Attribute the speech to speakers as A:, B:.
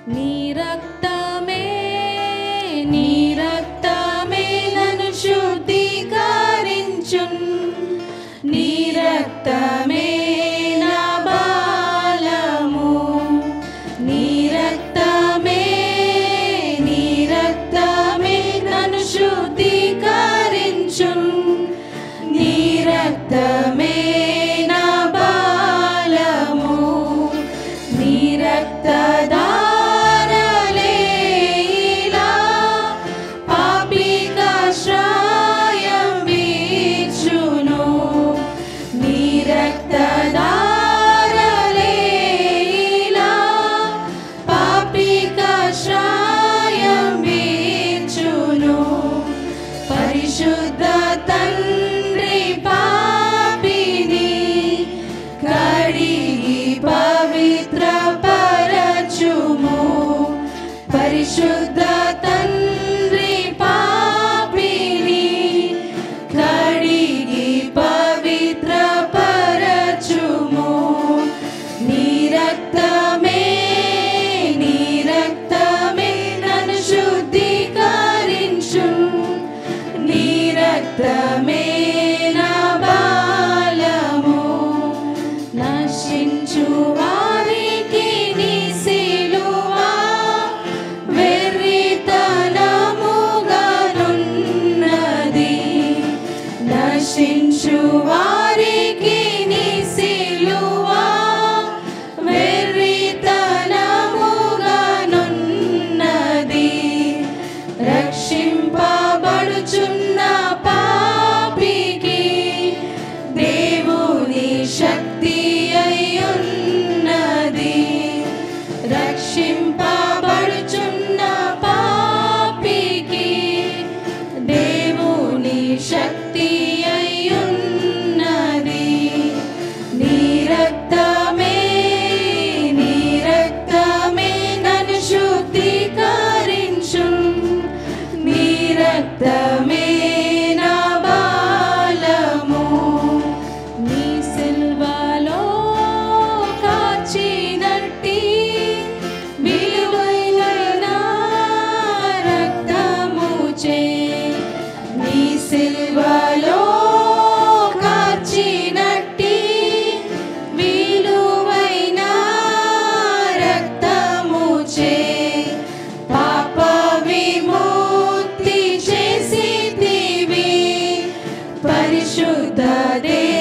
A: నీ రక్తమే నన్ను శుద్ధీకరించున్, నీ రక్తమే నా బలము, నీ రక్తమే నన్ను శుద్ధీకరించున్, నీ రక్తమే నా బలము, నీ రక్తధారలే ఇలా పాపికాశ్రయం వీచును, నీ రక్తధారలే ఇలా పాపికాశ్రయం వీచును, పరిశుద్ధ తండ్రి పాపిని కడిగి పవిత్ర పరచుము, పరిశుద్ధ తండ్రి పాపిని కడిగి పవిత్ర పరచుము, నీ రక్తమే నన్ను శుద్ధీకరించు, నీ రక్తమే నా బలము, నశించు వారికి నీ సిలువ వెర్రితనముగానున్నది, నశించు వారికి నీ సిలువ వెర్రితనముగానున్నది, రక్షింపబడుచున్న పాపికి దేవుని శక్తి అయ్యున్నది, రక్షింపబడుచున్న పాపికి దేవుని శక్తి అయ్యున్నది, నీ రక్తమే నన్ను శుద్ధీకరించు, నీ రక్తమే నా బలము, నీ సిల్వలో కాచినట్టి విలువైన రక్తముచే, నీ సిల్వలో కాచినట్టి విలువైన రక్తముచే పాప విముక్తి చేసితివి, పరిశుద్ధ